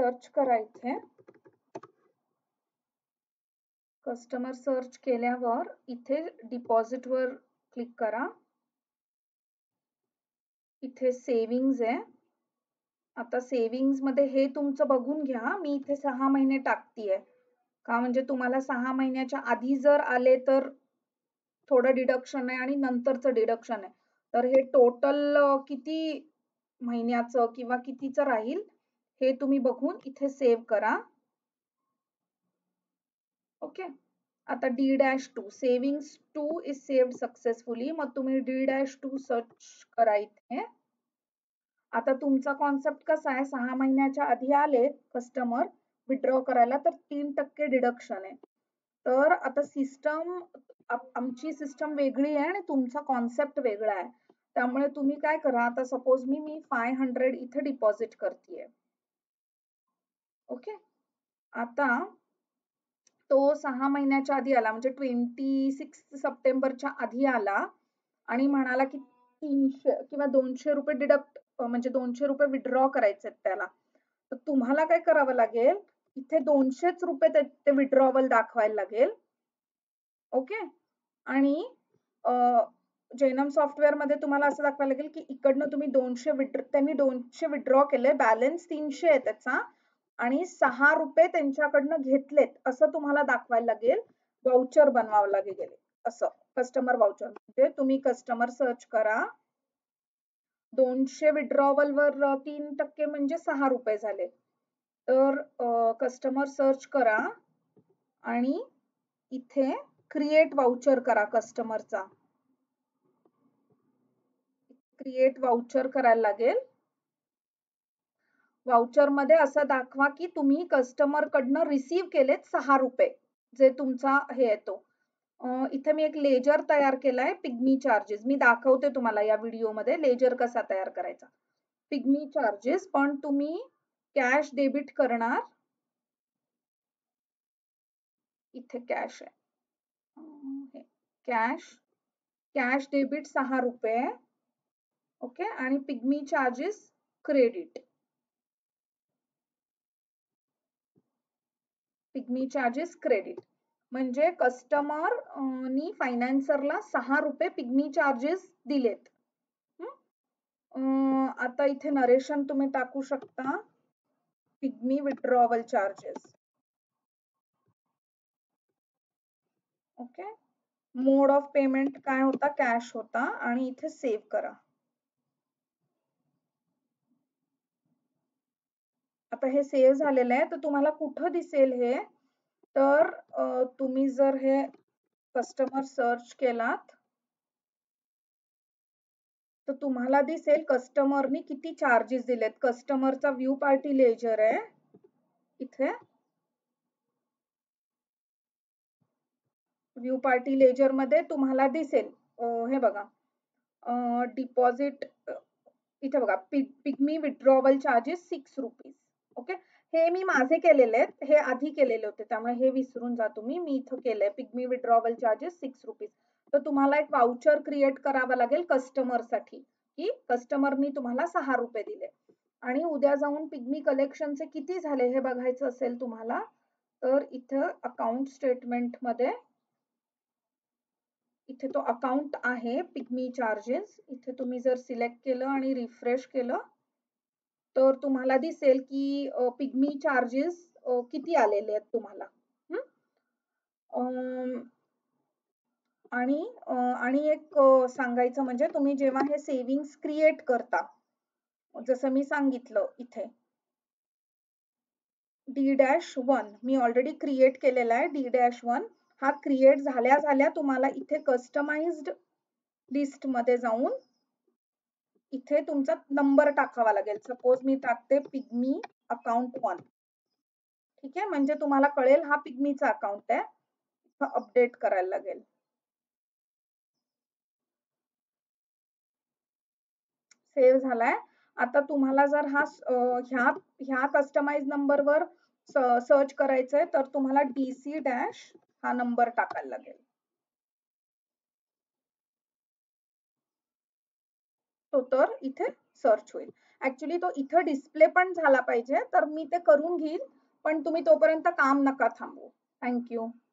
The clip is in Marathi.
सर्च करा इथे. कस्टमर सर्च केल्यावर इथे डिपॉझिट वर क्लिक करा. इथे सेव्हिंग्ज आहे. आता सेव्हिंग्ज मध्ये हे तुमचं बघून घ्या. मी इथे 6 महिने टाकतीये का, म्हणजे तुम्हाला 6 महिन्याच्या आधी जर आले तर थोडं डिडक्शन आहे आणि नंतरचं डिडक्शन आहे. तर हे टोटल किती महिन्याचं किंवा कितीचं राहील हे तुम्ही बघून इथे सेव्ह करा. ओके. आता D-2 savings 2 is saved successfully. मग तुम्ही D-2 सर्च करा इथे. आता तुमचा कॉन्सेप्ट कसा आहे, 6 महिन्याच्या आधी आले कस्टमर विथड्रॉ करायला तर 3% डिडक्शन आहे. तर आता सिस्टम, आमची सिस्टम वेगळी आहे आणि तुमचा कॉन्सेप्ट वेगळा आहे. त्यामुळे तुम्ही काय करा, आता सपोज मी 500 इथे डिपॉझिट करतेय. ओके. आता तो 6 महिन्याच्या आधी आला, म्हणजे 26 सप्टेंबरच्या आधी आला आणि म्हणाला की 300 किंवा 200 रुपये डिडक्ट, म्हणजे 200 रुपये विथड्रॉ करायचे त्याला. तर तुम्हाला काय करावं लागेल, इथे 200च रुपये ते विथड्रॉवल दाखवायला लागेल. ओके. आणि जेनम सॉफ्टवेअर मध्ये तुम्हाला असं दाखवायला लागेल की इकडनं तुम्ही 200 त्यांनी 200 विथड्रॉ केले, बॅलन्स 300 आहे त्याचा आणि 6 रुपये त्यांच्याकडनं घेतलेत असं तुम्हाला दाखवायला लागेल. वाउचर बनवावं लागेल असं, कस्टमर वाउचर. म्हणजे तुम्ही कस्टमर सर्च करा. 200 विथड्रॉवल वर 3% म्हणजे 6 रुपये झाले. तर कस्टमर सर्च करा आणि इथे क्रिएट वाउचर करा कस्टमरचा. क्रिएट वाउचर करायला लागेल. वाउचर मध्ये असं दाखवा की तुम्ही कस्टमर कडनं रिसीव्ह केलेत 6 रुपये, जे तुमचा हे येतो. इथे मी एक लेजर तयार केलाय, पिग्मी चार्जेस. मी दाखवते तुम्हाला या व्हिडिओमध्ये लेजर कसा तयार करायचा. पिग्मी चार्जेस, पण तुम्ही कॅश डेबिट करणार. इथे कॅश आहे, कॅश डेबिट 6 रुपये. ओके. आणि pigmy charges credit. Pigmy charges credit म्हणजे कस्टमर नी फायनान्सरला 6 रुपये पिग्मी चार्जेस दिलेत. आता इथे नरेशन तुम्ही टाकू शकता, pigmy withdrawal charges. Okay. Mode of payment काय होता, कॅश होता. आणि इथे सेव्ह करा. आता हे सेव्ह झालेलं आहे. तर तुम्हाला कुठं दिसेल हे, तर तुम्ही जर हे कस्टमर सर्च केलात तर तुम्हाला दिसेल कस्टमरनी किती चार्जेस दिलेत. कस्टमरचा व्ह्यू पार्टी लेजर आहे इथे. व्ह्यू पार्टी लेजर मध्ये तुम्हाला दिसेल, हे बघा, डिपॉझिट इथे बघा, pigmy withdrawal charges 6 rupees. Okay. हे मी माझे केलेले आहेत, हे आधी केलेले होते त्यामुळे हे विसरून जा तुम्ही. मी इथं केलंय पिग्मी विथड्रॉवल चार्जेस 6 रुपीज. तर तुम्हाला एक वाउचर क्रिएट करावं लागेल कस्टमर साठी की कस्टमरनी तुम्हाला 6 रुपये दिले. आणि उद्या जाऊन पिग्मी कलेक्शनचे किती झाले हे बघायचं असेल तुम्हाला, तर इथं अकाउंट स्टेटमेंट मध्ये इथे तो अकाउंट आहे पिग्मी चार्जेस. इथे तुम्ही जर सिलेक्ट केलं आणि रिफ्रेश केलं तर तुम्हाला दिसेल की पिग्मी चार्जेस किती आलेले आहेत तुम्हाला. आणि एक सांगायचं म्हणजे तुम्ही जेव्हा हे सेव्हिंग्स क्रिएट करता, जसं मी सांगितलं इथे D-1 मी ऑलरेडी क्रिएट केलेला आहे. D-1 हा क्रिएट झाल्या तुम्हाला इथे कस्टमाइज्ड लिस्ट मध्ये जाऊन इथे तुमचा नंबर टाकावा लागेल. सपोज मी टाकते पिग्मी अकाउंट 1. ठीक आहे. म्हणजे तुम्हाला कळेल हा पिग्मीचा अकाउंट आहे. हा अपडेट करायला लागेल. सेव्ह झालाय. आता तुम्हाला जर हा ह्या कस्टमाइज नंबरवर सर्च करायचंय तर तुम्हाला DC- हा नंबर टाकायला लागेल. तो तर इथे सर्च होईल. ऍक्च्युली तो इथं डिस्प्ले पण झाला पाहिजे, तर मी ते करून घेईल, पण तुम्ही तोपर्यंत काम नका थांबवू. थँक्यू.